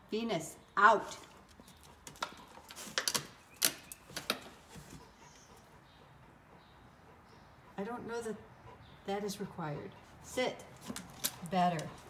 Venus, out. I don't know that that is required. Sit. Better.